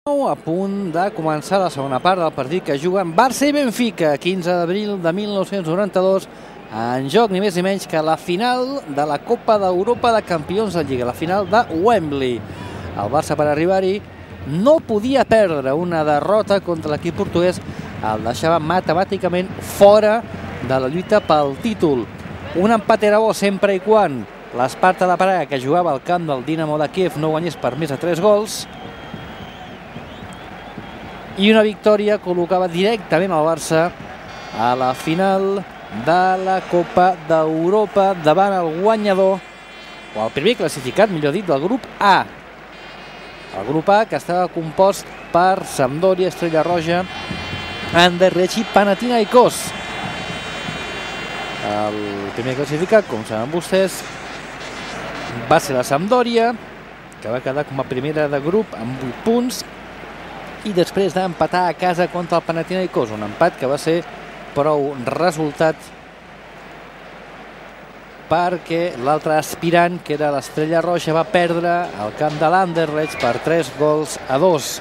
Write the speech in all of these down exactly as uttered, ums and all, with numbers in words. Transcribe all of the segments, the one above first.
A punt de començar la segona part del partit que juguen Barça i Benfica, quinze d'abril de mil nou-cents noranta-dos, en joc ni més ni menys que la final de la Copa d'Europa de Campions de Lliga, la final de Wembley. El Barça, per arribar-hi, no podia perdre. Una derrota contra l'equip portuguès el deixava matemàticament fora de la lluita pel títol. Un empat era bo sempre i quan l'Sparta de Praga, que jugava al camp del Dinamo de Kiev, no guanyés per més de tres gols, i una victòria col·locava directament el Barça a la final de la Copa d'Europa davant el guanyador, o el primer classificat, millor dit, del grup A. El grup A, que estava compost per Sampdoria, Estrella Roja, Anderlecht i Panathinaikos. El primer classificat, com saben vostès, va ser la Sampdoria, que va quedar com a primera de grup amb vuit punts, i després d'empatar a casa contra el Panathinaikos, un empat que va ser prou resultat perquè l'altre aspirant, que era l'Estrella Roja, va perdre al camp de l'Anderlecht per tres gols a dos.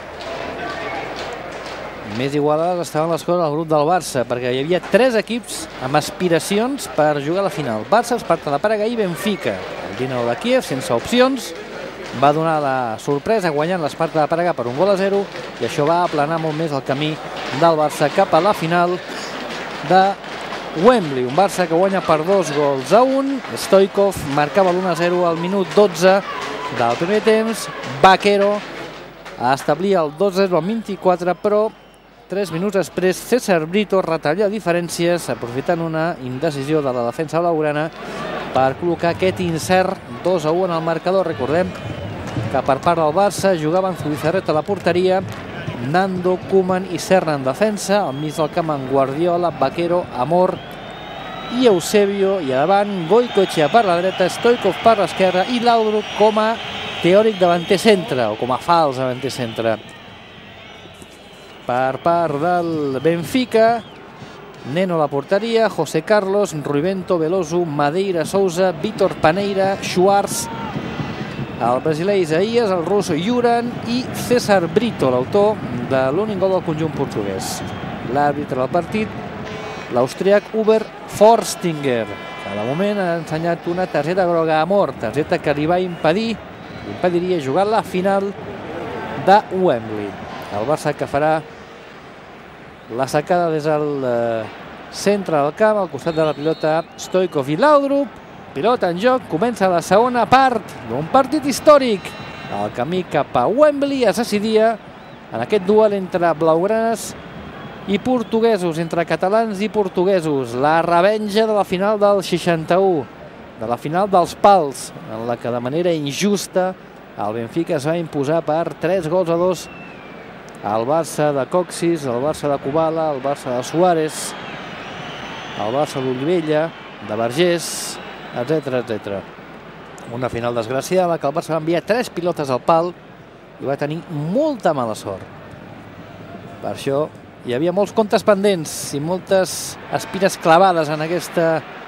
Més igualades estaven les coses al grup del Barça, perquè hi havia tres equips amb aspiracions per jugar a la final: Barça, Sparta de Praga i Benfica. El Dinamo de Kiev, sense opcions, va donar la sorpresa guanyant l'Sparta de Praga per un gol a zero, i això va aplanar molt més el camí del Barça cap a la final de Wembley. Un Barça que guanya per dos gols a un. Stoichkov marcava l'u a zero al minut dotze del primer temps. Baquero establia el dos a zero al vint-i-quatre, però tres minuts després César Brito retalla diferències, aprofitant una indecisió de la defensa blaugrana per col·locar aquest incert dos a u en el marcador. Recordem que per part del Barça jugaven Zubizarreta a la porteria, Nando, Koeman i Serna en defensa, al mig del camp en Guardiola, Baquero, Amor i Eusebio, i a davant Goicoechea per la dreta, Stoichkov per l'esquerra i Laudrup com a teòric davanter centre, o com a fals davanter centre. Per part del Benfica, Neno a la porteria, José Carlos, Ruibento, Veloso, Madeira, Sousa, Vítor Paneira, Schwartz, el brasiler Isaías, el rus Juran i César Brito, l'autor de l'únic gol del conjunt portuguès. L'àrbitre del partit, l'austríac Hubert Forstinger, que de moment ha ensenyat una targeta groga a Amor, targeta que li va impedir, li impediria jugar la final de Wembley. El Barça, que farà la sacada des del centre del camp, al costat de la pilota Stoichkov i Laudrup. Pilota en joc, comença la segona part d'un partit històric. El camí cap a Wembley es decidia en aquest duel entre blaugranes i portuguesos, entre catalans i portuguesos. La revenja de la final del seixanta-u, de la final dels pals, en la que de manera injusta el Benfica es va imposar per tres gols a dos el Barça de Coxis, el Barça de Kubala, el Barça de Suárez, el Barça d'Olivella, de Vergés, etcètera, etcètera. Una final desgraciada, que el Barça va enviar tres pilotes al pal i va tenir molta mala sort. Per això hi havia molts comptes pendents i moltes espines clavades en aquesta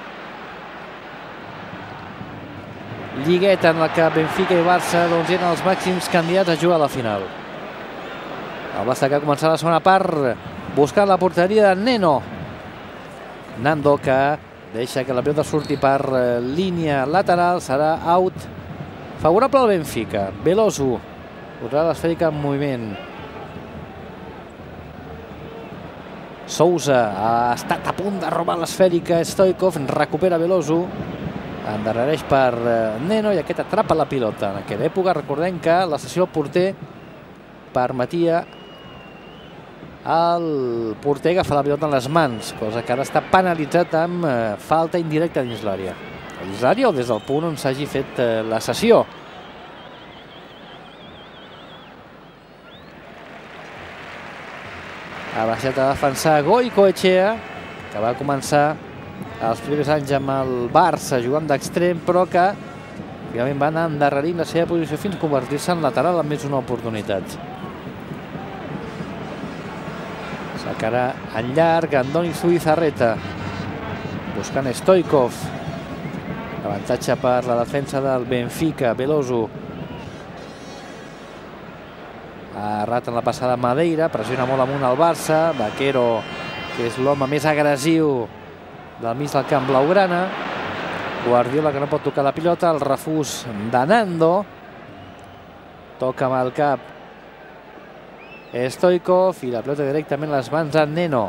lligueta en la que Benfica i Barça doncs, eren els màxims candidats a jugar a la final. El Barça, que ha començat la segona part buscant la porteria de Neno. Nando, que deixa que la pilota surti per línia lateral, serà out favorable al Benfica. Veloso posarà l'esfèrica en moviment. Sousa ha estat a punt de robar l'esfèrica. Stoichkov recupera Veloso, endarrereix per Neno i aquest atrapa la pilota. En aquella època recordem que la sessió al porter permetia el porter agafar la pilota en les mans, cosa que ara està penalitzat amb falta indirecta dins l'àrea. Dins l'àrea o des del punt on s'hagi fet la sessió. Ha baixat a defensar Goicoechea, que va començar els primers anys amb el Barça jugant d'extrem, però que finalment va anar endarrerint la seva posició fins a convertir-se en lateral amb més una oportunitat. Sacarà en llarg Andoni Zubizarreta, buscant Stoichkov. Avantatge per la defensa del Benfica. Veloso Ha errat en la passada Madeira, pressiona molt amunt el Barça. Vaquero, que és l'home més agressiu del mig del camp blaugrana. Guardiola, que no pot tocar la pilota. El refús de Nando. Toca amb el cap Stoichkov i la pilota directament a les mans de Neno.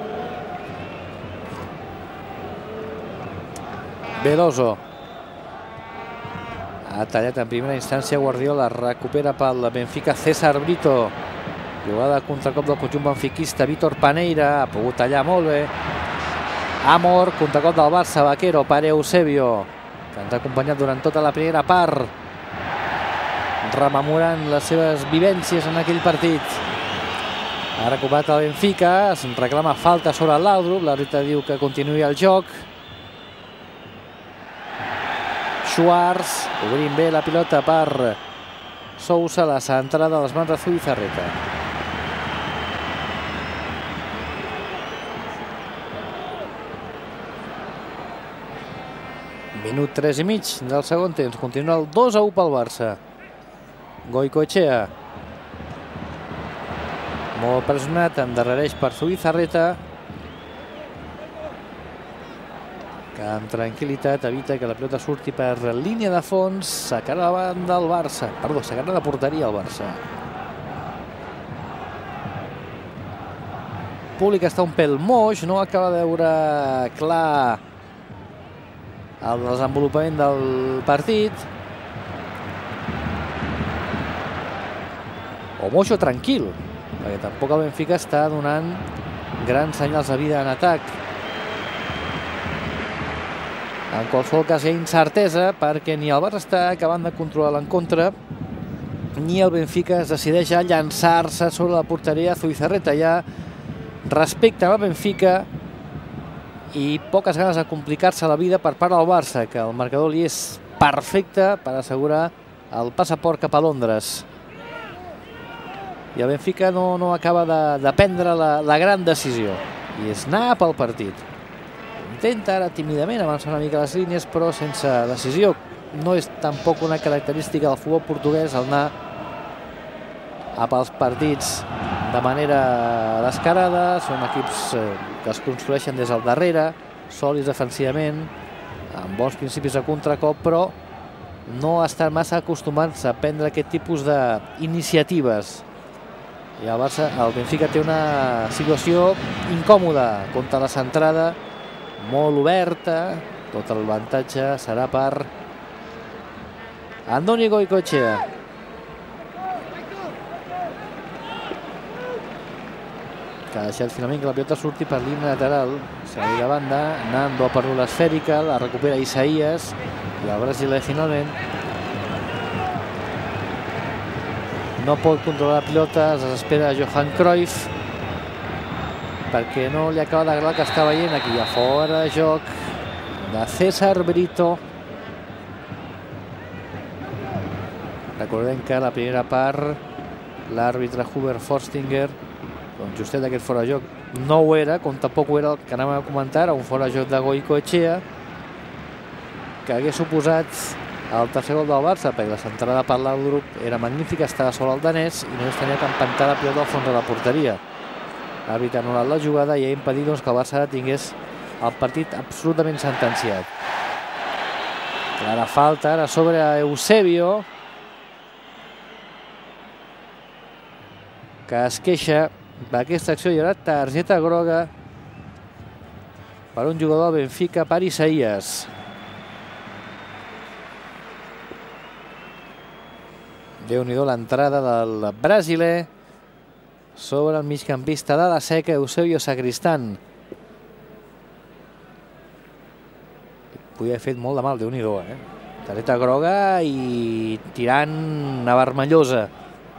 Veloso. Ha tallat en primera instància Guardiola. Recupera pel Benfica César Brito. Jugada de contracop del conjunt benfiquista. Vítor Paneira ha pogut tallar molt bé. Amor, contracop del Barça. Vaquero per Eusebio, que ens ha acompanyat durant tota la primera part, rememorant les seves vivències en aquell partit. Ha recuperat el Benfica. Es reclama falta sobre l'Aldrup. L'àrbitre diu que continuï el joc. Schwarz, obrint bé la pilota per Sousa, la centrada a les mans de Zubizarreta. Minut tres i mig del segon temps. Continua el dos a u pel Barça. Goicoechea. Molt pressionat, endarrereix per Zubizarreta, que amb tranquil·litat evita que la pilota surti per línia de fons. Sacarà la banda del Barça. Perdó, sacarà la porteria al Barça. El públic està un pèl moix, no acaba de veure clar el desenvolupament del partit. O moix o tranquil, perquè tampoc el Benfica està donant grans senyals de vida en atac. En qualsevol cas hi ha incertesa, perquè ni el Barça està acabant de controlar l'encontre, ni el Benfica es decideix a llançar-se sobre la porteria. Zubizarreta ja respecte al Benfica i poques ganes de complicar-se la vida per part del Barça, que el marcador li és perfecte per assegurar el passaport cap a Londres. I el Benfica no, no acaba de, de prendre la, la gran decisió, i és anar pel partit. Intenta ara tímidament avançar una mica les línies, però sense decisió. No és tampoc una característica del futbol portuguès el anar a pels partits de manera descarada. Són equips que es construeixen des del darrere, sòlids defensivament, amb bons principis de contracop, però no estan massa acostumats a prendre aquest tipus d'iniciatives. I el Barça, el Benfica té una situació incòmoda contra la centrada, molt oberta. Tot el avantatge serà per Andoni Goicoechea. Que ha deixat finalment que la pilota surti per línia lateral. Serà de banda. Nando ha perdut l'esfèrica, la recupera Isaías i el brasiler finalment no pot controlar la pilota. Es desespera Johan Cruyff perquè no li acaba d'agradar que està veient. Aquí ja fora de joc de César Brito. Recordem que la primera part l'àrbitre Hubert Forstinger, doncs justet d'aquest fora de joc, no ho era, com tampoc ho era el que anàvem a comentar, un fora de joc de Goicoechea, que hagués suposat el tercer gol del Barça, perquè la centrada per l'Aldrup era magnífica, estava sol el danès i només tenia que empentar la pilota al fons de la porteria. L'àrbitre ha anul·lat la jugada i ha impedit doncs, que el Barça tingués el partit absolutament sentenciat. Clara falta ara sobre Eusebio, que es queixa d'aquesta acció. Hi haurà targeta groga per un jugador del Benfica, per Isaías. Déu-n'hi-do l'entrada del brasiler sobre el migcampista de la Seca, Eusebio Sacristán. Podia haver fet molt de mal, Déu-n'hi-do, eh? Targeta groga i tirant a vermellosa.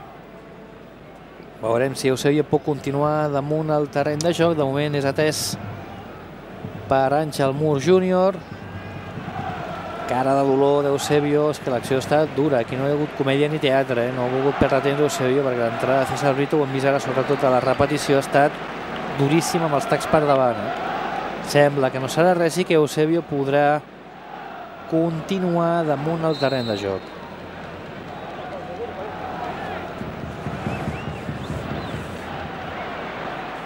Veurem si Eusebio pot continuar damunt el terreny de joc. De moment és atès per Àngel Mur júnior. Cara de dolor d'Eusebio. És que l'acció està dura. Aquí no hi ha hagut comèdia ni teatre, eh? No ha volgut perdre temps d'Eusebio, perquè l'entrada de César Brito, ho hem vist ara, sobretot a la repetició, ha estat duríssima amb els tacs per davant, eh? Sembla que no serà res i que Eusebio podrà continuar damunt el terreny de joc.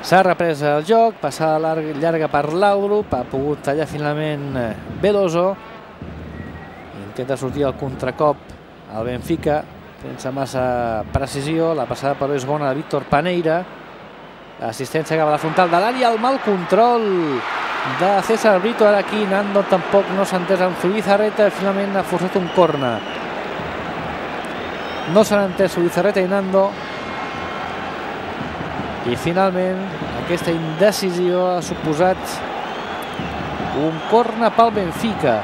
S'ha reprès el joc, passada llarga per Laudrup, ha pogut tallar finalment Veloso. Intenta sortir al contracop al Benfica, sense massa precisió. La passada però és bona de Víctor Paneira. L'assistència acaba a la frontal de l'àrea, el mal control de César Brito. Ara aquí Nando tampoc no s'ha entès amb Zubizarreta, finalment ha forçat un corna. No s'han entès Zubizarreta i Nando. I finalment aquesta indecisió ha suposat un corna pel Benfica.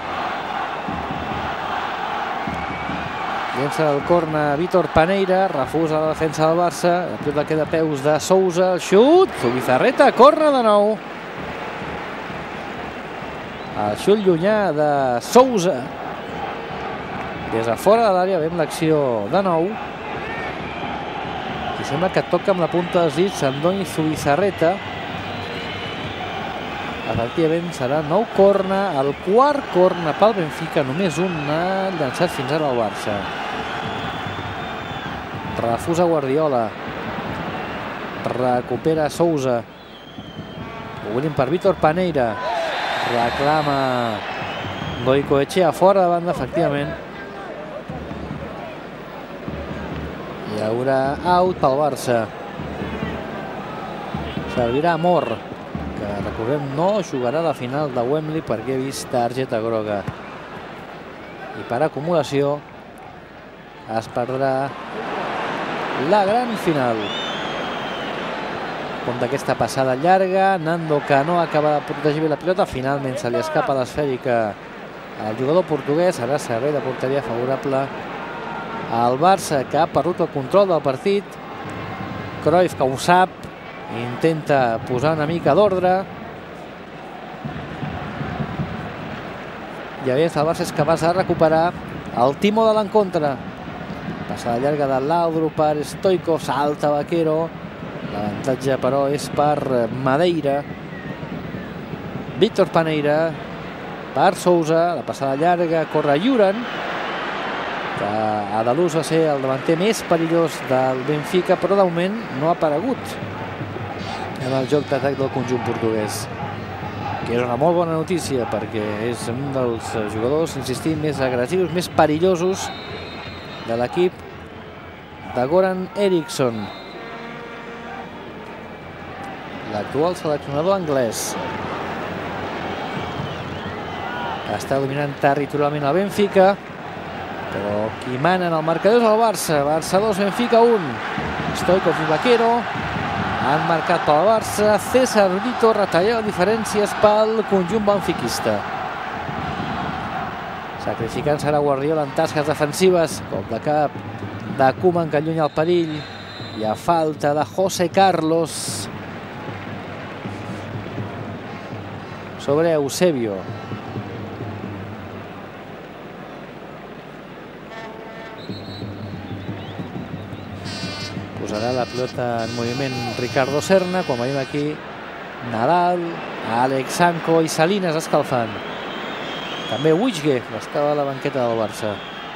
Llença el corna Víctor Paneira, refusa la defensa del Barça, la pilota queda a peus de Sousa, el xut, Zubizarreta, corna de nou. El xut llunyà de Sousa. Des de fora de l'àrea veiem l'acció de nou. I sembla que toca amb la punta dels dits Andoni Zubizarreta. Efectivament serà nou corna, el quart corna pel Benfica, només un ha llançat fins ara al Barça. Refusa Guardiola, recupera Sousa, obrint per Víctor Paneira, reclama Goicoechea fora de banda, efectivament. Hi haurà out pel Barça. Servirà Amor, que recordem no jugarà la final de Wembley perquè ha vist targeta groga. I per acumulació es perdrà la gran final. Com d'aquesta passada llarga, Nando que no acaba de protegir bé la pilota, finalment se li escapa l'esfèrica al jugador portuguès. Ara servei de porteria favorable al Barça, que ha perdut el control del partit. Cruyff, que ho sap, intenta posar una mica d'ordre. I a més el Barça és capaç de recuperar el timó de l'encontre. Passada llarga de Laudrup per Stoico, salta Vaquero. L'avantatge però és per Madeira. Víctor Paneira per Sousa, la passada llarga, corre Juran, que a Dalús va ser el davanter més perillós del Benfica, però de moment no ha aparegut en el joc d'atac del conjunt portuguès, que és una molt bona notícia perquè és un dels jugadors, insistim, més agressius, més perillosos de l'equip de Goran Eriksson, l'actual seleccionador anglès. Està dominant territorialment el Benfica, però qui mana en el marcador és el Barça. Barça dos, Benfica un. Stoichkov i Vaquero han marcat pel Barça. César Brito retalla diferències pel conjunt benfiquista, sacrificant-se ara Guardiola en tasques defensives, com de cap de Koeman, que allunya el perill. Hi ha falta de José Carlos sobre Eusebio. Posarà la pilota en moviment Ricardo Serna, quan veiem aquí Nadal, Alex Sanko i Salinas escalfant. També Witschge, que estava a la banqueta del Barça.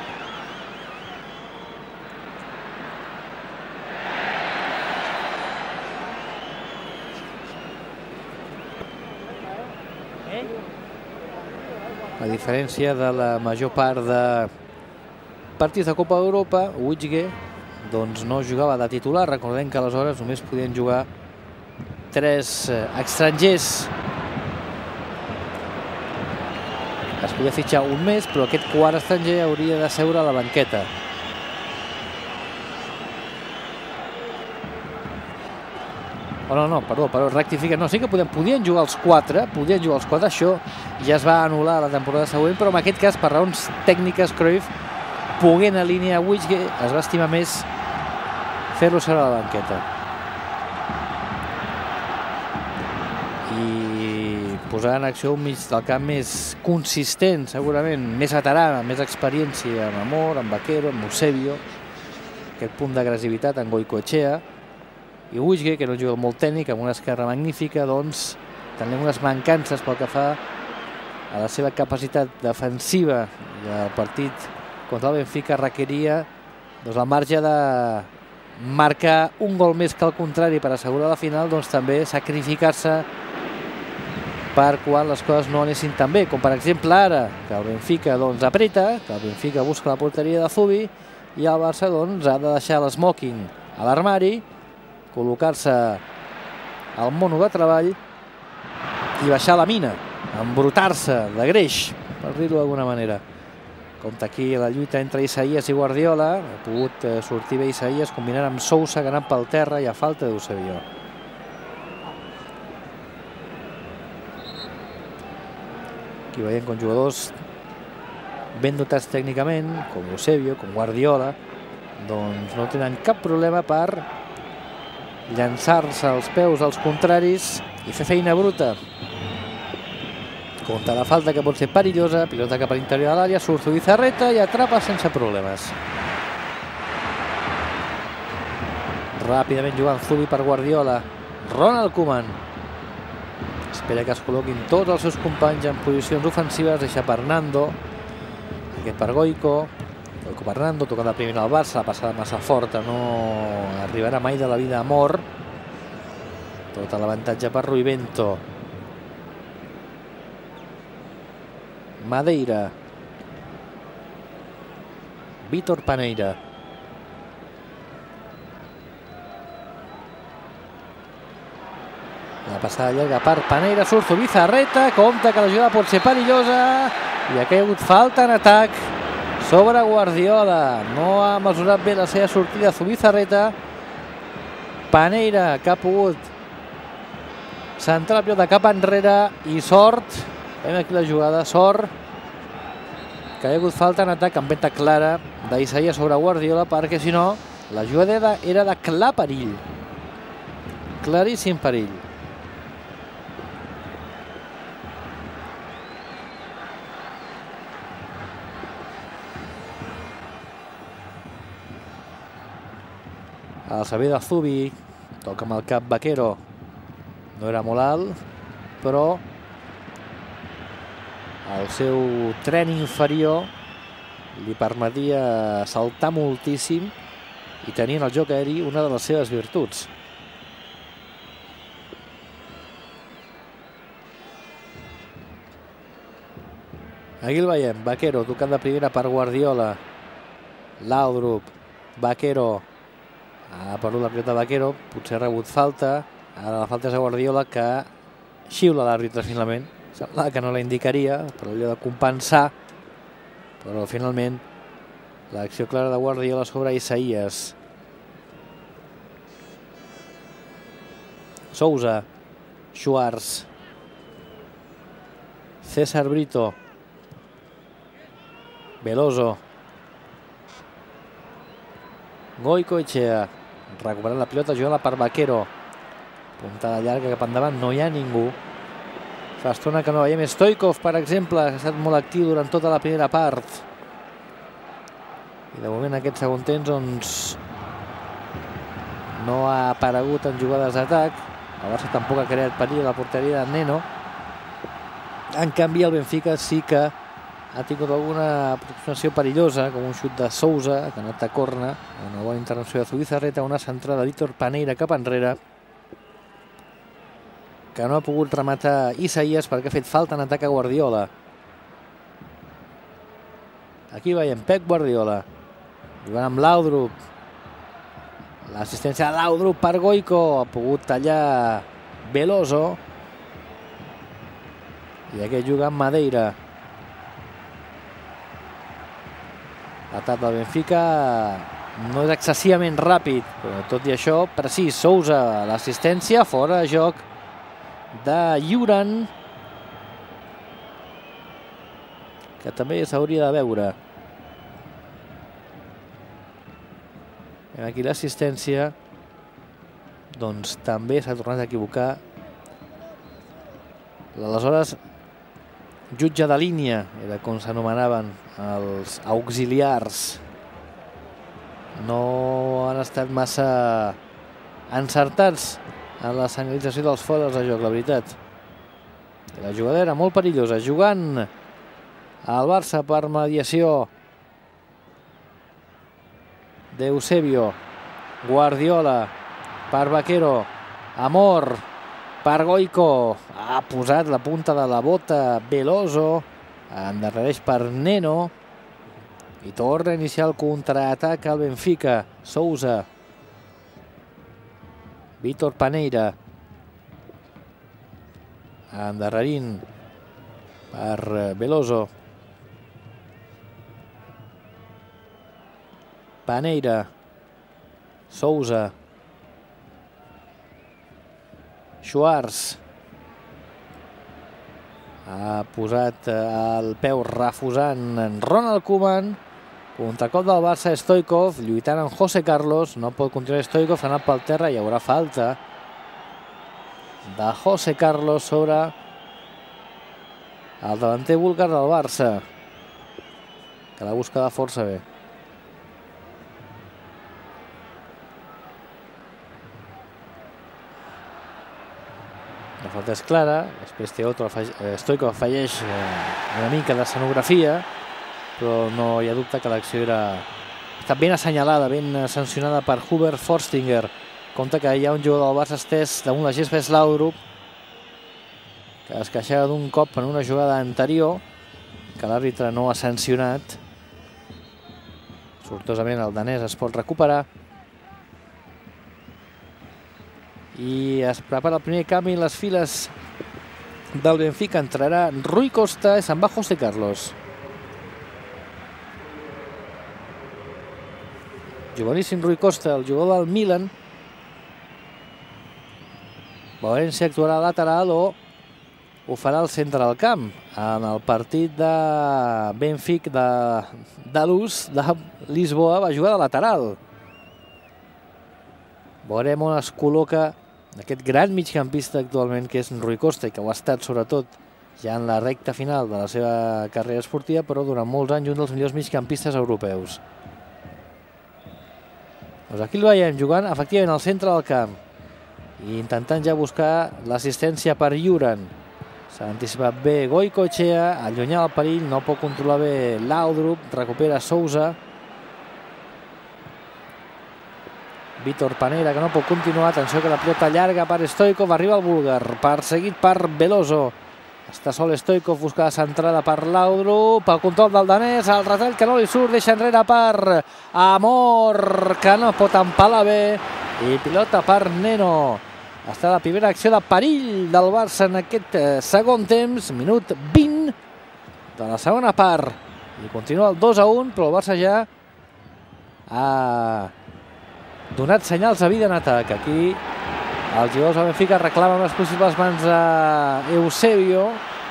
A diferència de la major part de partits de Copa d'Europa, Witschge doncs no jugava de titular. Recordem que aleshores només podien jugar tres estrangers. Es podia fitxar un més, però aquest quart estranger hauria de seure a la banqueta. Oh, no, no, perdó, perdó, rectifica. No, sí que podien, podien jugar els quatre, podien jugar els quatre, això ja es va anul·lar la temporada següent, però en aquest cas, per raons tècniques, Cruyff, poguent alinear Witschge, es va estimar més fer-lo seure a la banqueta. I posar en acció un mig del camp més consistent, segurament, més veterà, més experiència, amb Amor, amb Vaquero, amb Eusebio, aquest punt d'agressivitat en Goicoechea, i Witschge, que no juga molt tècnic, amb una esquerra magnífica, doncs tenim unes mancances pel que fa a la seva capacitat defensiva, i el partit contra el Benfica requeria doncs, el marge de marcar un gol més que el contrari per assegurar la final, doncs també sacrificar-se per quan les coses no anessin tan bé, com per exemple ara, que el Benfica doncs apreta, que el Benfica busca la porteria de Zubi i el Barça doncs ha de deixar l'esmoking a l'armari, col·locar-se al mono de treball i baixar la mina, embrutar-se de greix, per dir-ho d'alguna manera. Compte aquí la lluita entre Isaías i Guardiola, ha pogut sortir bé Isaías combinant amb Sousa que anant pel terra i a falta d'Eusebio. Aquí veiem com jugadors ben dotats tècnicament, com Eusebio, com Guardiola, doncs no tenen cap problema per llançar-se als peus als contraris i fer feina bruta. Compte la falta que pot ser perillosa, pilota cap a l'interior de l'àrea, surt Zubizarreta i atrapa sense problemes. Ràpidament jugant Zubi per Guardiola. Ronald Koeman espera que es col·loquin tots els seus companys en posicions ofensives, deixa per Nando, aquest per Goico, Goico per Nando, tocant de primer al Barça, la passada massa forta, no arribarà mai de la vida a mort. Tot l'avantatge per Ruibento. Madeira. Vítor Paneira. La passada llarga per Paneira, surt Zubizarreta, compte que la jugada pot ser perillosa i ha caigut falta en atac sobre Guardiola. No ha mesurat bé la seva sortida Zubizarreta. Paneira que ha pogut centrar la pilota cap enrere i sort. Veiem aquí la jugada, sort que hi ha hagut falta en atac amb venta clara d'Isaías sobre Guardiola, perquè si no la jugada era de clar perill, claríssim perill. El saber de Zubi, toca amb el cap Vaquero, no era molt alt, però el seu tren inferior li permetia saltar moltíssim i tenir en el joc aeri una de les seves virtuts. Aquí el veiem, Vaquero tocant de primera per Guardiola. Laudrup, Vaquero, ha perdut la pilota Vaquero, potser ha rebut falta. Ara la falta és a Guardiola, que xiula l'àrbitre finalment. Semblava que no la indicaria, per allò de compensar, però finalment l'acció clara de Guardiola sobre Isaías. Sousa, Schwarz, César Brito, Veloso, Goicoechea, recuperant la pilota, jugant-la per Vaquero, puntada llarga cap endavant, no hi ha ningú. Fa estona que no veiem Stoikov, per exemple, que ha estat molt actiu durant tota la primera part. I de moment aquest segon temps doncs no ha aparegut en jugades d'atac. El Barça tampoc ha creat perill a la porteria de Neno. En canvi el Benfica sí que ha tingut alguna aproximació perillosa, com un xut de Sousa, que ha anat a corna, una bona intervenció de Zubizarreta, una centrada de Vítor Paneira cap enrere, que no ha pogut rematar Isaías perquè ha fet falta en atac a Guardiola. Aquí veiem Pep Guardiola jugant amb Laudrup. L'assistència de Laudrup per Goico, ha pogut tallar Veloso i aquest juga amb Madeira. L'atac del Benfica no és excessivament ràpid, però tot i això precís. Sousa, l'assistència, fora de joc de Juran, que també s'hauria de veure. Aquí l'assistència doncs també s'ha tornat a equivocar l'aleshores jutge de línia, era com s'anomenaven els auxiliars. No han estat massa encertats en la senyalització dels fores de joc, la veritat. La jugada era molt perillosa, jugant al Barça per mediació d'Eusebio. Guardiola per Vaquero, Amor per Goico, ha posat la punta de la bota Veloso, endarrereix per Neno i torna a iniciar el contraatac al Benfica. Sousa, Vítor Paneira, endarrerint per Veloso, Paneira, Sousa, Schwarz, ha posat el peu refusant en Ronald Koeman, contracop del Barça, Stoichkov, lluitant amb José Carlos, no pot continuar Stoichkov, ha anat pel terra, hi haurà falta de José Carlos sobre el davanter búlgar del Barça, que l'ha buscat força bé. La falta és clara, després Teotro, Stoichkov afegeix una mica d'escenografia, però no hi ha dubte que l'acció era... ha estat ben assenyalada, ben sancionada per Hubert Forstinger. Compte que hi ha un jugador del Barça estès damunt la gespa, és Laudrup, que es queixava d'un cop en una jugada anterior, que l'àrbitre no ha sancionat. Sortosament el danès es pot recuperar. I es prepara el primer canvi en les files del Benfica. Entrarà Rui Costa i se'n va José Carlos. Joveníssim Rui Costa, el jugador del Milan. Veurem si actuarà lateral o ho farà al centre del camp. En el partit de Benfica de, de l'U S de Lisboa va jugar de lateral. Veurem on es col·loca aquest gran migcampista actualment, que és Rui Costa, i que ho ha estat sobretot ja en la recta final de la seva carrera esportiva, però durant molts anys un dels millors migcampistes europeus. Doncs aquí el veiem jugant efectivament al centre del camp i intentant ja buscar l'assistència per Juran. S'ha anticipat bé Goicoechea, allunyar el perill, no pot controlar bé Laudrup, recupera Sousa. Vítor Paneira, que no pot continuar. Atenció que la pilota llarga per Stoichkov, arriba el búlgar, perseguit per Veloso. Està sol Stoichkov, busca la centrada per Laudrup, el control del danès, el retall que no li surt, deixa enrere per Amor, que no pot empalar bé, i pilota per Neno. Està la primera acció de perill del Barça en aquest segon temps, minut vint de la segona part, i continua el dos a un, però el Barça ja ha donat senyals de vida en atac. Aquí els jugadors del Benfica reclamen les possibles mans a Eusebio.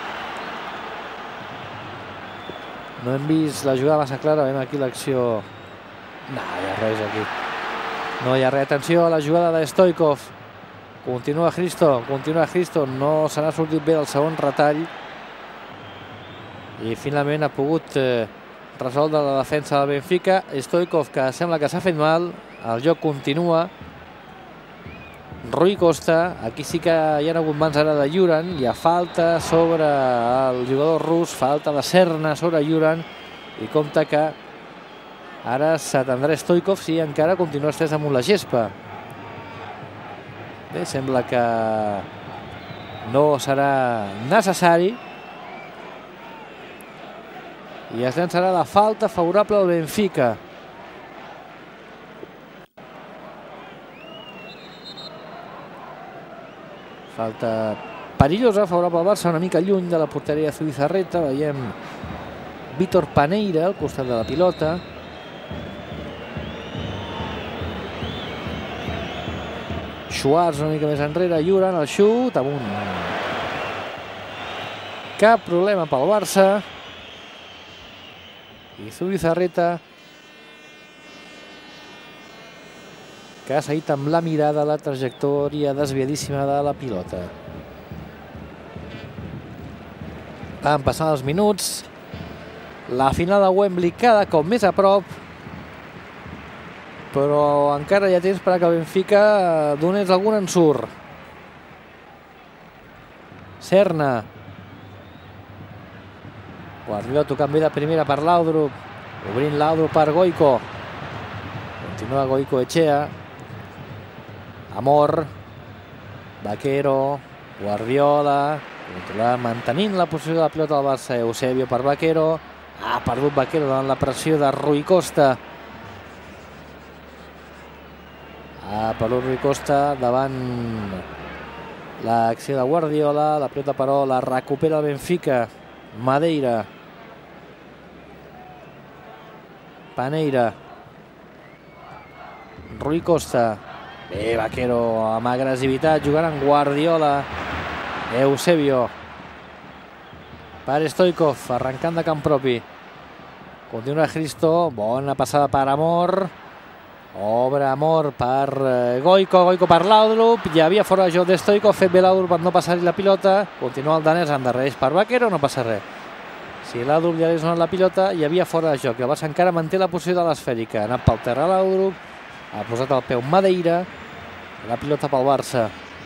No hem vist la jugada massa clara, veiem aquí l'acció. No hi ha res aquí. No hi ha res. Atenció a la jugada de Stoichkov. Continua Hristo, continua Hristo. No se n'ha sortit bé del segon retall. I finalment ha pogut eh, resoldre la defensa del Benfica. Stoichkov, que sembla que s'ha fet mal. El joc continua. Rui Costa, aquí sí que hi ha hagut mans ara de Juran, hi ha falta sobre el jugador rus, falta de Serna sobre Juran, i compte que ara s'atendrà Stoichkov si encara continua estès damunt la gespa. Bé, sembla que no serà necessari i es llançarà la falta favorable al Benfica. Falta perillosa, favorable al Barça, una mica lluny de la porteria de Zubizarreta. Veiem Vítor Paneira al costat de la pilota. Schwarz una mica més enrere, Juran, el xut, amunt. Cap problema pel Barça. I Zubizarreta, que ha seguit amb la mirada la trajectòria desviadíssima de la pilota. Van passant els minuts, la final de Wembley cada cop més a prop, però encara hi ha temps perquè el Benfica donés algun ensurt. Serna, ho arriba tocant bé de primera per Laudrup, obrint Laudrup per Goico, continua Goicoechea, Amor, Vaquero, Guardiola, mantenint la posició de la pilota del Barça. Eusebio per Vaquero, ha perdut Vaquero davant la pressió de Rui Costa. Ha perdut Rui Costa davant l'acció de Guardiola. La pilota però la recupera el Benfica. Madeira, Paneira, Rui Costa, bé, Vaquero amb agressivitat, jugant amb Guardiola. Eusebio per Stoichkov, arrencant de camp propi. Continua Hristo, bona passada per Amor. Obre Amor per Goico, Goico per Laudrup. Hi havia fora de joc de Stoichkov, fet bé Laudrup en no passar-hi la pilota. Continua el danès, endarrereix per Vaquero, no passa res. Si Laudrup ja li ha donat la pilota, hi havia fora de joc. El Barça encara manté la posició de l'esfèrica. Ha anat pel terra Laudrup, ha posat el peu Madeira. La pilota pel Barça.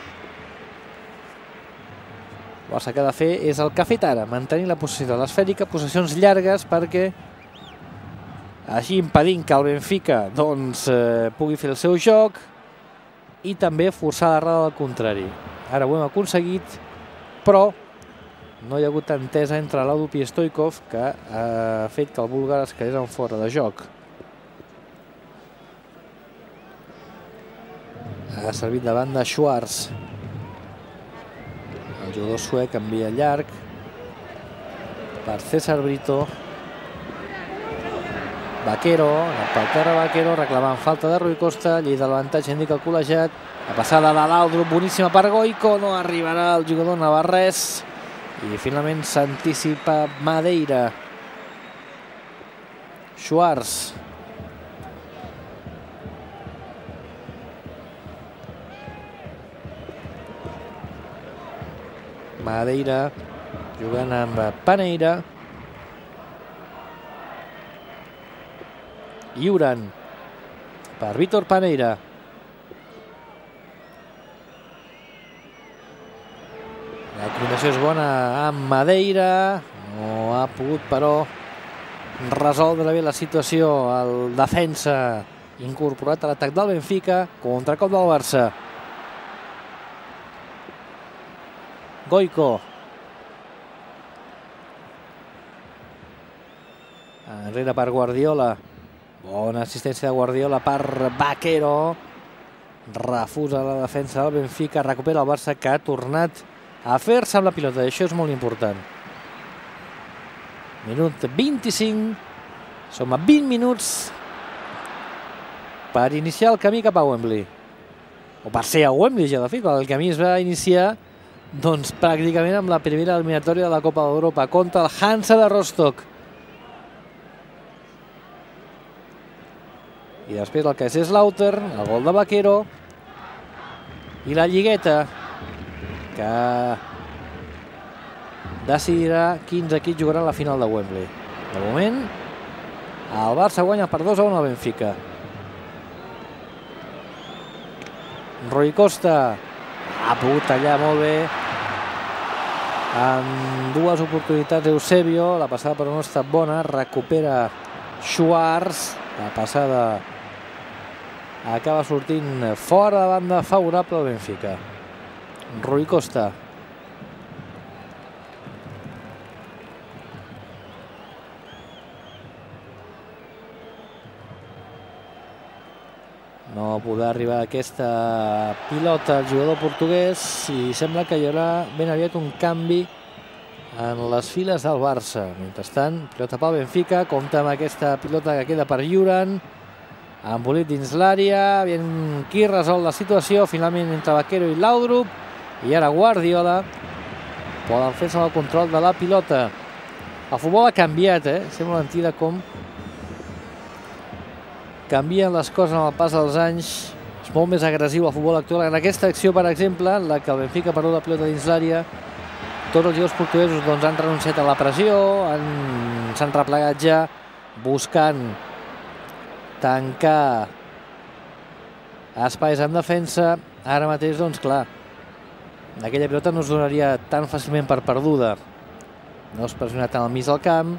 El Barça que ha de fer és el que ha fet ara, mantenir la posició de l'esfèrica, possessions llargues perquè així impedint que el Benfica doncs, eh, pugui fer el seu joc i també forçar l'arrada del contrari. Ara ho hem aconseguit, però no hi ha hagut entesa entre Laudrup i Stoichkov que ha fet que el búlgar es quedés en fora de joc. Ha servit davant de Schwarz. El jugador suec envia llarg per César Brito. Vaquero, pel terra Vaquero, reclamant falta de Rui Costa, llei de l'avantatge indica el col·legiat. La passada de Laudrup, boníssima per Goico, no arribarà el jugador navarrès. I finalment s'anticipa Madeira. Schwarz. Madeira jugant amb Paneira. Iuran per Vítor Paneira. La combinació és bona amb Madeira. No ha pogut, però, resoldre bé la situació. El defensa incorporat a l'atac del Benfica. Contracop del Barça. Goico. Enrere per Guardiola. Bona assistència de Guardiola per Vaquero. Refusa la defensa del Benfica. Recupera el Barça, que ha tornat a fer-se amb la pilota. I això és molt important. Minut vint-i-cinc. Som a vint minuts per iniciar el camí cap a Wembley. O per ser a Wembley, ja de fet. El camí es va iniciar doncs, pràcticament amb la primera eliminatòria de la Copa d'Europa contra el Hansa de Rostock. I després el Kaiserslautern, el gol de Vaquero i la lligueta, que decidirà quins equips jugaran la final de Wembley. De moment, el Barça guanya per dos a un al Benfica. Rui Costa ha pogut tallar molt bé amb dues oportunitats Eusebio. La passada però no ha estat bona. Recupera Schwarz. La passada acaba sortint fora de banda, favorable al Benfica. Rui Costa. No podrà arribar a aquesta pilota el jugador portuguès i sembla que hi haurà ben aviat un canvi en les files del Barça. Mentrestant, pilota pel Benfica, compta amb aquesta pilota que queda per Iuran, embolit dins l'àrea, aviam qui resol la situació, finalment entre Vaquero i Laudrup, i ara Guardiola poden fer-se el control de la pilota. El futbol ha canviat, eh? Sembla mentida com canvien les coses amb el pas dels anys. És molt més agressiu el futbol actual. En aquesta acció, per exemple, en la que el Benfica ha perdut la pilota dins l'àrea, tots els jugadors portuguesos doncs, han renunciat a la pressió, s'han replegat ja buscant tancar espais en defensa. Ara mateix, doncs clar, aquella pilota no es donaria tan fàcilment per perduda. No es pressiona tant al mig del camp,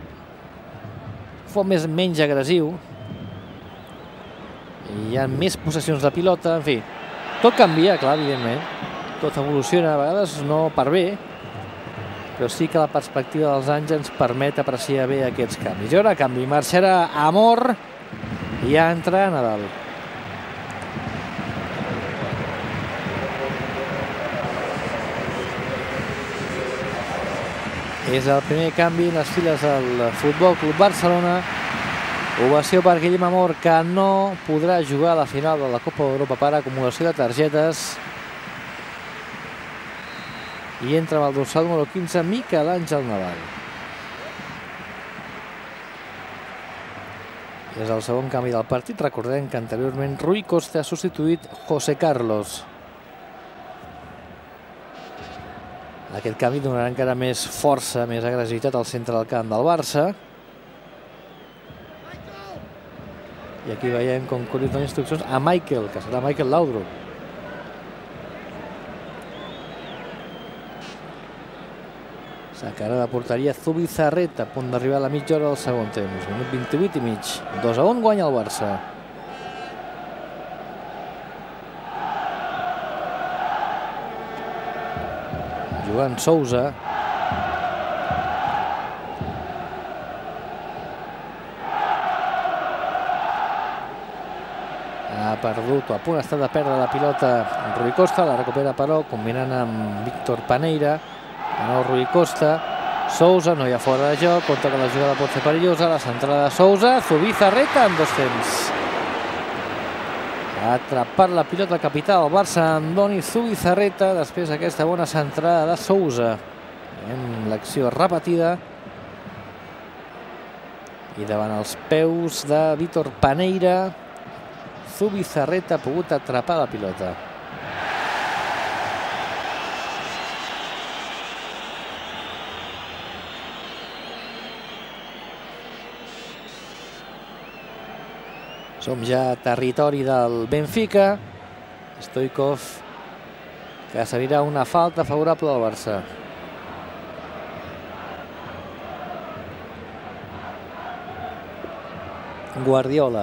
fou més, menys agressiu, i hi ha més possessions de pilota. En fi, Tot canvia, clar, evidentment. Tot evoluciona, a vegades no per bé, però sí que la perspectiva dels anys ens permet apreciar bé aquests canvis. I ara canvi, marxarà Amor i ja entra Nadal. És el primer canvi en les files del Futbol Club Barcelona. Ovació per Guillem Amor, que no podrà jugar a la final de la Copa d'Europa per acumulació de targetes. I entra amb el dorsal número quinze, Miquel Àngel Nadal. És el segon canvi del partit. Recordem que anteriorment Rui Costa ha substituït José Carlos. Aquest canvi donarà encara més força, més agressivitat al centre del camp del Barça. I aquí veiem com Curi dona instruccions a Michael, que serà Michael Laudrup. Sacarà de porteria Zubizarreta, a punt d'arribar a la mitja hora del segon temps. Minut vint-i-vuit i mig. dos a un guanya el Barça. Jugant Sousa. Ha perdut, o a punt està de perdre la pilota Rui Costa, la recupera però combinant amb Víctor Paneira. De nou Rui Costa. Sousa, no hi ha fora de joc, compta que la jugada pot ser perillosa. La centrada de Sousa, Zubizarreta en dos temps. Ha atrapat la pilota capital del Barça, Andoni Zubizarreta, després d'aquesta bona centrada de Sousa. En l'acció repetida. I davant els peus de Víctor Paneira, Zubizarreta ha pogut atrapar la pilota. Som ja a territori del Benfica. Stoikov, que servirà una falta favorable al Barça. Guardiola.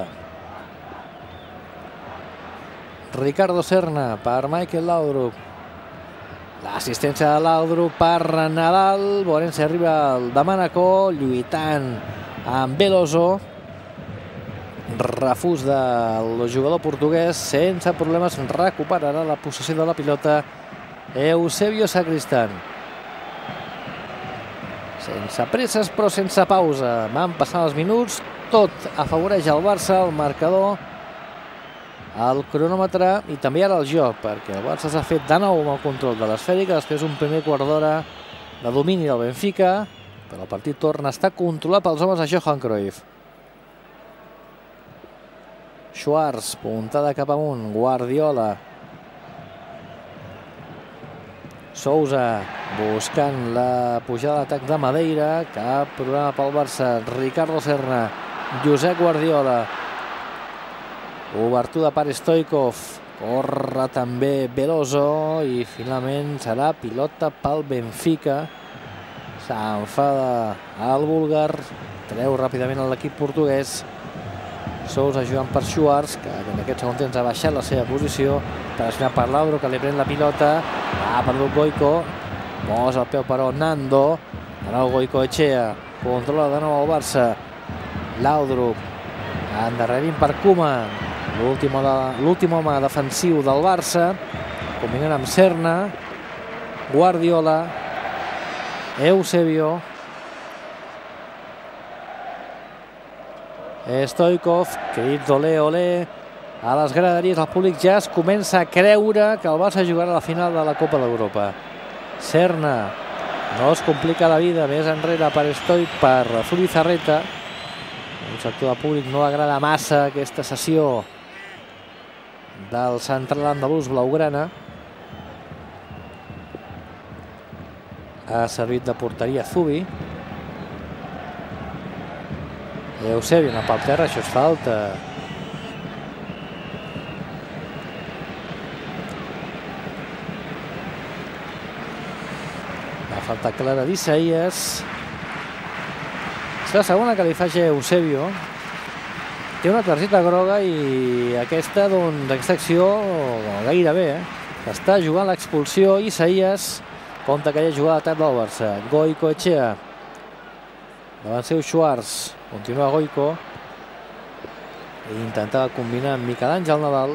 Ricardo Serna per Michael Laudrup. L'assistència de Laudrup per Nadal. Veurem si arriba el de Manacor, lluitant amb Veloso. Refús del jugador portuguès, sense problemes recuperarà la possessió de la pilota Eusebio Sacristán. Sense presses però sense pausa, van passant els minuts, tot afavoreix el Barça, el marcador, el cronòmetre i també ara el joc, perquè el Barça s'ha fet de nou amb el control de l'esfèrica després un primer quart d'hora de domini del Benfica, però el partit torna a estar controlat pels homes de Johan Cruyff. Schwarz, puntada cap amunt, Guardiola. Sousa buscant la pujada d'atac de Madeira, cap problema pel Barça, Ricardo Serna, Josep Guardiola. Obertura per Stoikov, corre també Veloso i finalment serà pilota pel Benfica. S'enfada el búlgar, treu ràpidament l'equip portuguès. Sousa jugant per Schwarz, que en aquest segon temps ha baixat la seva posició. Pressionat per Laudrup, que li pren la pilota. Ha perdut Goico. Posa el peu però Nando. De nou Goico Echea. Controla de nou el Barça. Laudrup. Endarrerint per Koeman. L'últim home defensiu del Barça. Combinant amb Serna. Guardiola. Eusebio. Stoikov, crits olé, olé. A les graderies el públic ja es comença a creure que el Barça jugarà a la final de la Copa d'Europa. Serna no es complica la vida, més enrere per Stoikov, per Zubizarreta. Un sector de públic no agrada massa aquesta sessió del central andalús blaugrana. Ha servit de porteria Zubi. Eusebio, no pel terra, això és falta. La falta clara d'Isaías. És la segona que li fa a Eusebio. té una targeta groga i aquesta, doncs, aquesta acció gairebé, eh? Està jugant l'expulsió Isaías contra aquella jugada d'atac del Barça. Goicoechea. Davant seu Schwarz. Continua Goico. I intentava combinar amb Miquel Àngel Nadal.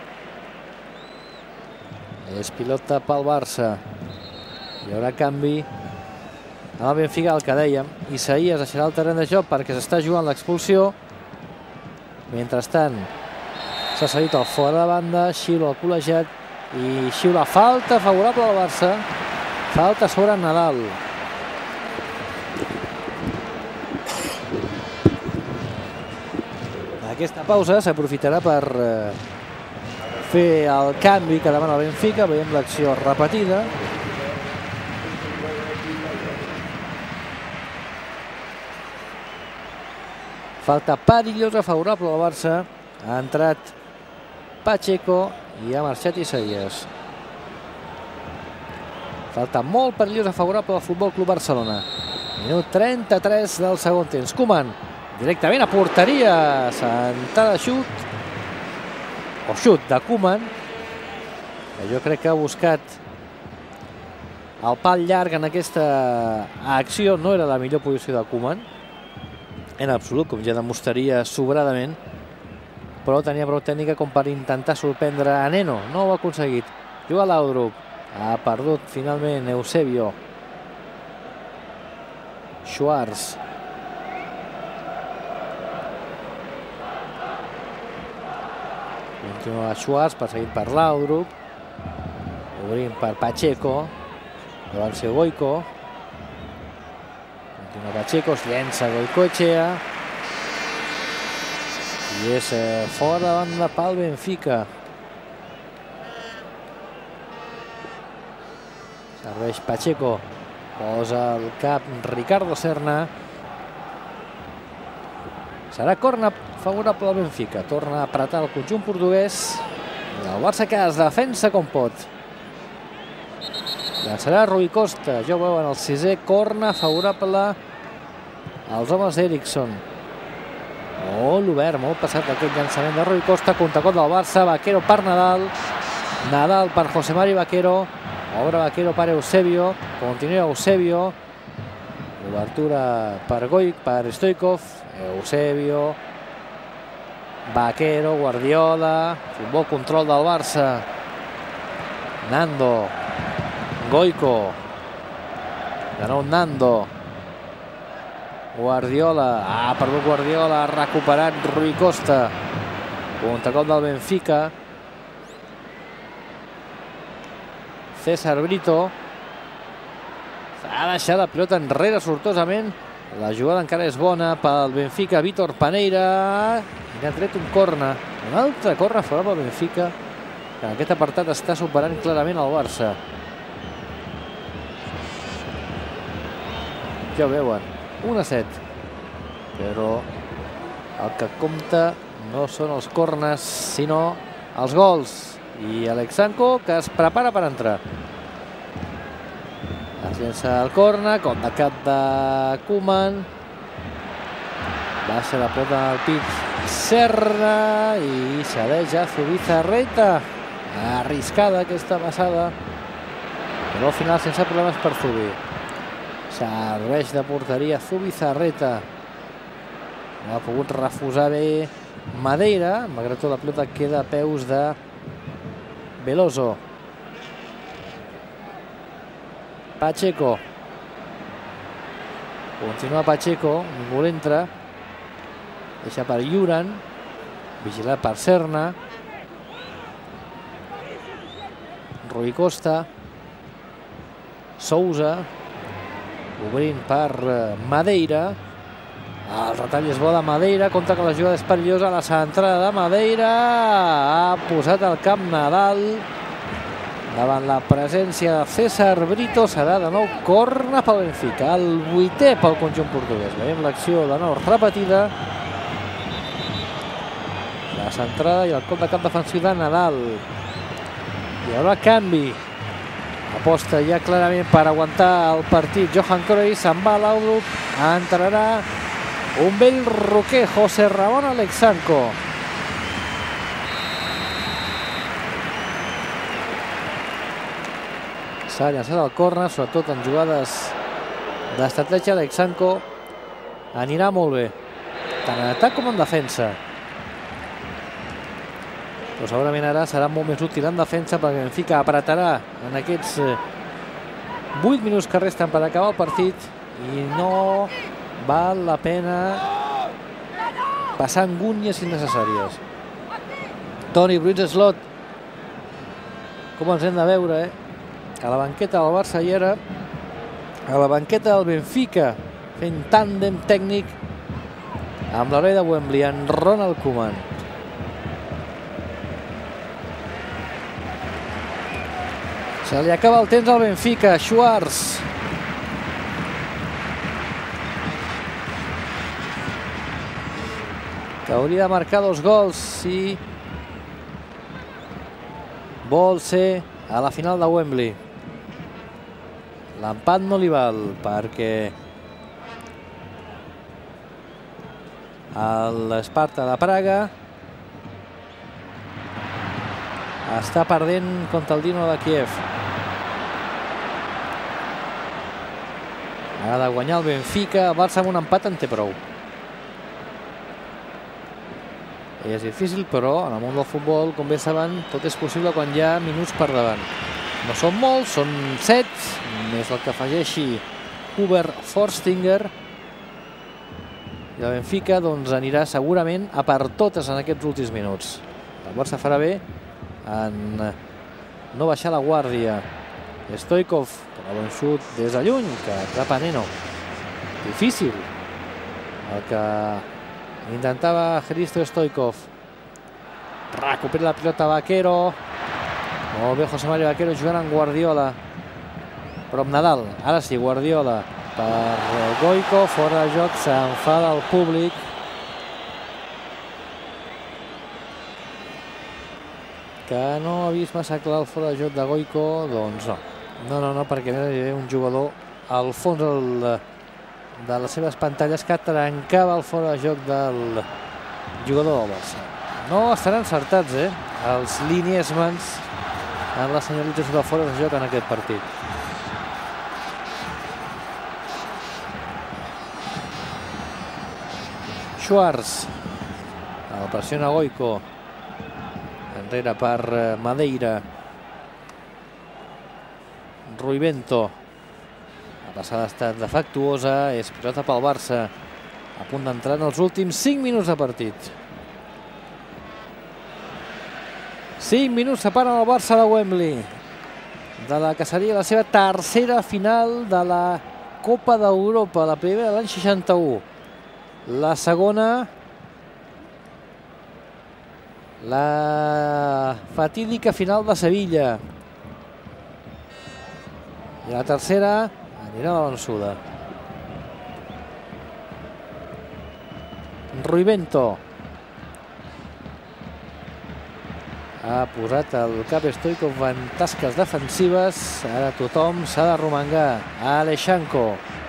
És pilota pel Barça. Hi haurà canvi amb el Benfica, el que dèiem. Isaías deixarà el terreny de joc perquè s'està jugant l'expulsió. Mentrestant s'ha seguit el fora de banda, xiula el col·legiat i xiula falta favorable al Barça. Falta sobre Nadal. Aquesta pausa s'aprofitarà per fer el canvi que demana el Benfica. Veiem l'acció repetida. Falta perillosa favorable al Barça. Ha entrat Pacheco i ha marxat Isaías. Falta molt perillosa favorable al Futbol Club Barcelona. Minut trenta-tres del segon temps. Koeman directament a porteria. Sentada xut. O xut de Koeman. Jo crec que ha buscat el pal llarg en aquesta acció. No era la millor posició de Koeman en absolut, com ja demostraria sobradament, però tenia prou tècnica com per intentar sorprendre a Neno. No ho ha aconseguit. Juga Laudrup. Ha perdut finalment Eusebio. Schwarz. Continua Schwarz, perseguit per Laudrup. Obrint per Pacheco. Davant seu Goico. Continua Pacheco, es llença Goicoechea. I és fora de banda pel Benfica. Serveix Pacheco. Posa el cap Ricardo Serna. Serà corna favorable al Benfica. Torna a apretar el conjunt portuguès. I el Barça que es defensa com pot. Llançarà Rui Costa. Ja ho veuen, el sisè corna favorable als homes d'Eriksson. Molt obert, molt passat aquest llançament de Rui Costa. Contracot del Barça. Vaquero per Nadal. Nadal per José Mari Vaquero. Obre Vaquero per Eusebio. Continua Eusebio. Obertura per Goic, per Stoikov. Eusebio. Vaquero, Guardiola. Futbol control del Barça. Nando. Goico. De nou Nando. Guardiola. Ha perdut Guardiola. Ha recuperat Rui Costa. Contracop del Benfica. César Brito. S'ha deixat la pilota enrere sortosament. La jugada encara és bona pel Benfica. Vítor Paneira. I ha tret un corna. Un altre corna fora pel Benfica, que en aquest apartat està superant clarament el Barça. Ja ho veuen, un a set. Però el que compta no són els cornes, sinó els gols. I Alexandro, que es prepara per entrar. Es llença el corna, cop de cap de Koeman. Baixa la pelota al pit Serna i cedeix a Zubizarreta. Arriscada aquesta passada, però al final sense problemes per Zubi. Serveix de porteria Zubizarreta. No ha pogut refusar bé Madeira, malgrat tot la pelota queda a peus de Veloso. Pacheco. Continua Pacheco, ningú l'entra. Deixa per Juran. Vigilat per Serna. Rui Costa. Sousa. Obrint per Madeira. El retall és bo de Madeira, contra que la jugada és perillosa. La centrada de Madeira. Ha posat el camp Nadal. Davant la presència de César Brito, serà de nou corna pel Benfica, el vuitè pel conjunt portuguès. Veiem l'acció de nou repetida. La centrada i el cop de cap defensiu de Nadal. Hi haurà canvi. Aposta ja clarament per aguantar el partit Johan Cruyff. Se'n va Laudrup. Entrarà Un vell roquer, José Ramón Alexanco. S'ha llançat al córner, sobretot en jugades d'estratègia. Alexanco anirà molt bé, tant en atac com en defensa. Però segurament ara serà molt més útil en defensa, perquè Benfica apretarà en aquests vuit minuts que resten per acabar el partit i no val la pena passar angúnies innecessàries. Toni Bruins-Slot, com ens hem de veure, eh? A la banqueta del Barça i ara a la banqueta del Benfica, fent tàndem tècnic amb l'heroi de Wembley, en Ronald Koeman. Se li acaba el temps al Benfica. Schwarz. Que hauria de marcar dos gols si vol ser a la final de Wembley. L'empat no li val, perquè l'Sparta de Praga està perdent contra el Dinamo de Kiev. Ha de guanyar el Benfica. El Barça amb un empat en té prou. És difícil, però en el món del futbol, com bé saben, tot és possible quan hi ha minuts per davant. No són molts, són set, més el que afegeixi Hubert Forstinger. I el Benfica doncs, anirà segurament a per totes en aquests últims minuts. El Barça farà bé en no baixar la guàrdia. Stoichkov, però bon xut des de lluny, que atrapa Neno. Difícil el que intentava Hristo Stoichkov. Recupera la pilota Vaquero. Molt bé José Mario Vaquero jugant amb Guardiola. Però amb Nadal. Ara sí, Guardiola per Goico. Fora de joc, s'enfada el públic. Que no ha vist massa clar el fora de joc de Goico. Doncs no. No, no, no, perquè hi havia un jugador al fons del... de les seves pantalles que trencava el fora de joc del jugador del Barça. No estaran encertats, eh, els linesmans en la senyalització de fora de joc en aquest partit. Schwarz. El pressiona Goico. Enrere per Madeira. Ruibento. La passada ha estat defectuosa, és pilota pel Barça, a punt d'entrar en els últims cinc minuts de partit. cinc minuts separen el Barça de Wembley, de la que seria la seva tercera final de la Copa d'Europa, la primera de l'any seixanta-u. La segona, la fatídica final de Sevilla. I la tercera anirà a la vençuda. Ruibento. Ha posat el cap Stoichkov en tasques defensives. Ara tothom s'ha de romangar. Alexanco.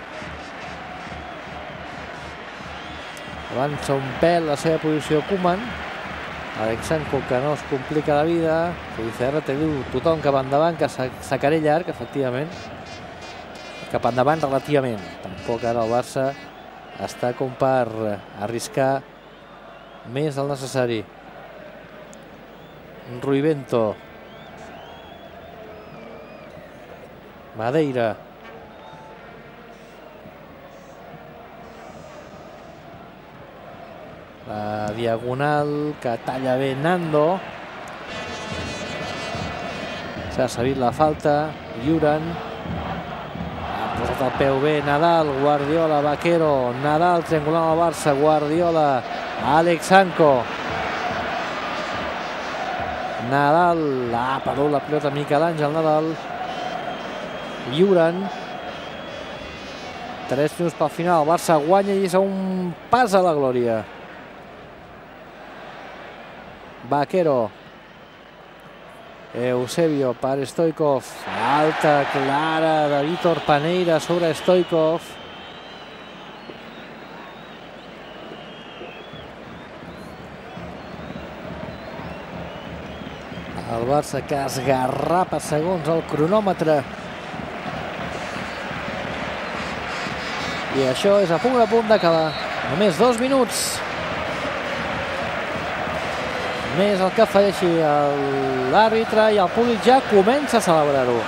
Avança un pèl la seva posició Koeman. Alexanco, que no es complica la vida. Ara te diu tothom cap endavant, que sacaré llarg, efectivament. Cap endavant relativament. Tampoc ara el Barça està com per arriscar més del necessari. Ruibento. Madeira. La diagonal que talla bé Nando. S'ha servit la falta. Lluran. Ha posat el peu bé Nadal. Guardiola, Vaquero. Nadal triangulant al Barça. Guardiola. Alexanco. Nadal. Ha perdut la pilota Miquel Àngel Nadal. Lluran. Tres minuts pel final. El Barça guanya i és a un pas a la glòria. Vaquero. Eusebio per Stoichkov. Alta clara de Vítor Paneira sobre Stoichkov. El Barça que esgarrapa segons el cronòmetre. I això és a punt a punt d'acabar. Només dos minuts. Més el que afegeixi l'àrbitre i el públic ja comença a celebrar-ho.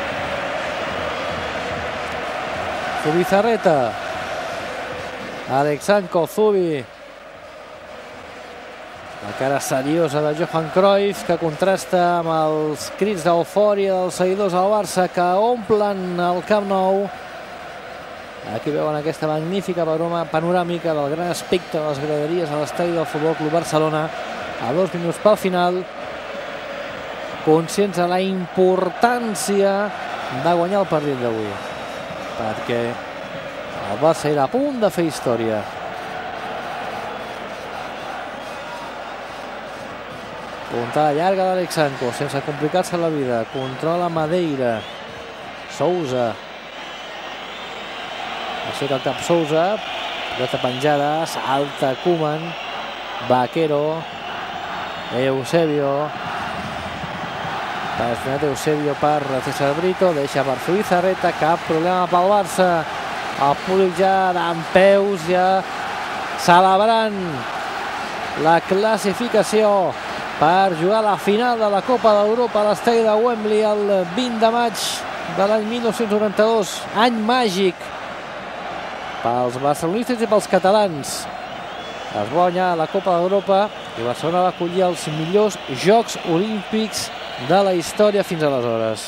Zubizarreta. Alexandre Zubi. La cara seriosa de Johan Cruyff, que contrasta amb els crits d'eufòria dels seguidors del Barça que omplen el Camp Nou. Aquí veuen aquesta magnífica panoràmica del gran aspecte de les graderies a l'estadi del Futbol Club Barcelona. A dos minuts pel final, conscients de la importància de guanyar el partit d'avui, perquè el Barça era a punt de fer història. Puntada llarga d'Alexandre, sense complicar-se la vida. Controla Madeira. Sousa. Aixeca el cap Sousa. Pilota penjada. Salta Koeman. Vaquero. Eusebio. Passionat Eusebio per César Brito. Deixa per Zubizarreta. Cap problema pel Barça. El públic ja d'empeus, ja celebrant la classificació per jugar a la final de la Copa d'Europa a l'estadi de Wembley el vint de maig de l'any mil nou-cents noranta-dos. Any màgic pels barcelonistes i pels catalans. Es va guanyar la Copa d'Europa i Barcelona va acollir els millors Jocs Olímpics de la història fins aleshores.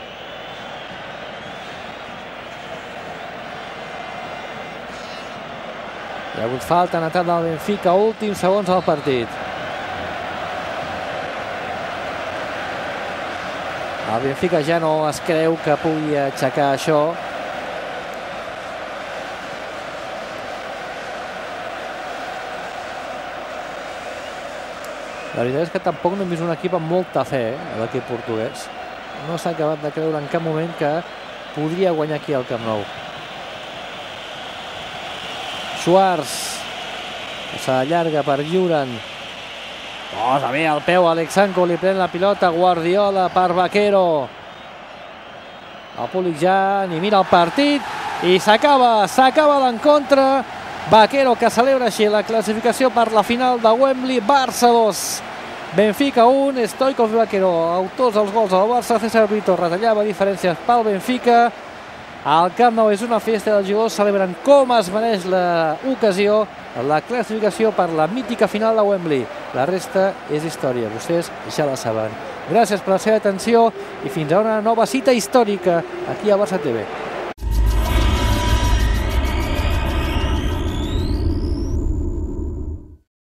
Hi ha hagut falta en atac del Benfica, últims segons del partit. El Benfica ja no es creu que pugui aixecar això. La veritat és que tampoc no hem vist un equip amb molta fe, l'equip portuguès. No s'ha acabat de creure en cap moment que podria guanyar aquí al Camp Nou. Schwarz, passada llarga per Juran. Posa bé el peu Alexandre, li pren la pilota Guardiola per Vaquero. El públic ja ni mira el partit i s'acaba, s'acaba l'encontre. Vaquero que celebra així la classificació per la final de Wembley. Barça dos, Benfica un. Stoichkov i Vaquero, autors dels gols del Barça. César Brito retallava diferències pel Benfica. El Camp Nou és una festa, els jugadors celebren com es mereix l'ocasió, la classificació per la mítica final de Wembley. La resta és història, vostès ja la saben. Gràcies per la seva atenció i fins a una nova cita històrica aquí a Barça T V.